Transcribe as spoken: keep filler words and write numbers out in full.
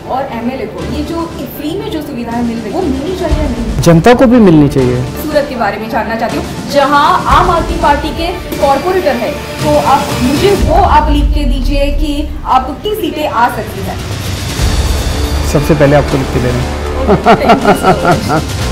और एमएलए को ये जो फ्री में जो सुविधाएं मिल रही वो मिलनी चाहिए नहीं? जनता को भी मिलनी चाहिए। सूरत के बारे में जानना चाहती हूँ, जहाँ आम आदमी पार्टी के कॉर्पोरेटर है, तो आप मुझे वो आप लिख के दीजिए कि आपको कितनी सीटें आ सकती है। सबसे पहले आपको लिख के देना।